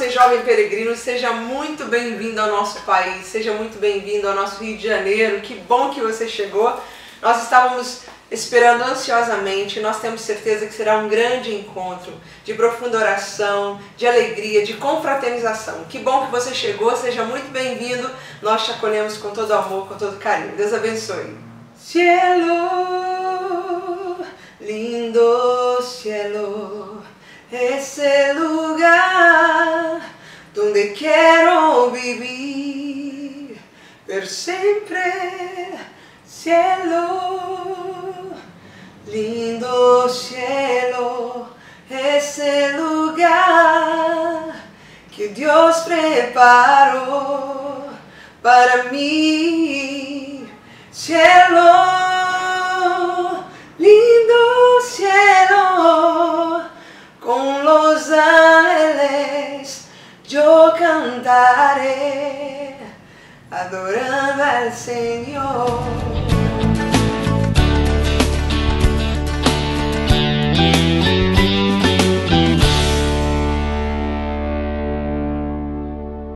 você, jovem peregrino, seja muito bem-vindo ao nosso país, seja muito bem-vindo ao nosso Rio de Janeiro. Que bom que você chegou. Nós estávamos esperando ansiosamente, nós temos certeza que será um grande encontro de profunda oração, de alegria, de confraternização. Que bom que você chegou, seja muito bem-vindo. Nós te acolhemos com todo amor, com todo carinho. Deus abençoe. Cielo, lindo cielo, ese lugar donde quiero vivir per siempre. Cielo, lindo cielo, ese lugar que Dios preparó para mí. Cielo, lindo cielo, con los ángeles yo cantaré, adorando al Señor.